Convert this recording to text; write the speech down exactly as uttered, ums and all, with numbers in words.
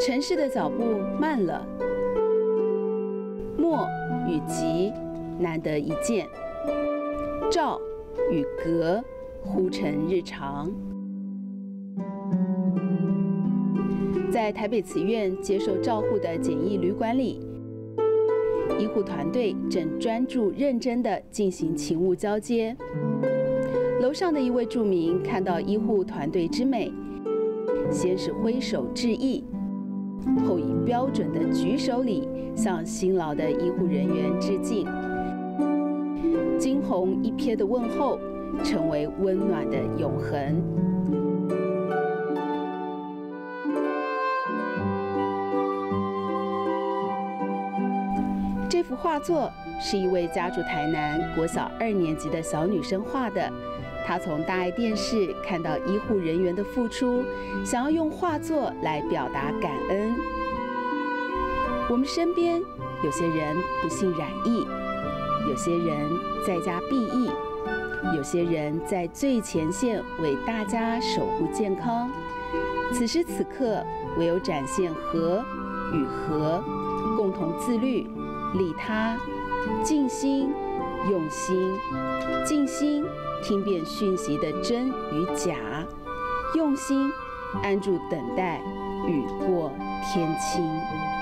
城市的脚步慢了，默与急难得一见，照与隔忽成日常。在台北慈院接受照护的简易旅馆里，医护团队正专注认真地进行勤务交接。楼上的一位住民看到医护团队之美，先是挥手致意，后以标准的举手礼向辛劳的医护人员致敬。惊鸿一瞥的问候，成为温暖的永恒。这幅画作是一位家住台南国小二年级的小女生画的。她从大爱电视看到医护人员的付出，想要用画作来表达感恩。我们身边有些人不幸染疫，有些人在家避疫，有些人在最前线为大家守护健康。此时此刻，唯有展现和与和，共同自律、利他、尽心、用心、尽心听辨讯息的真与假，用心安住等待雨过天晴。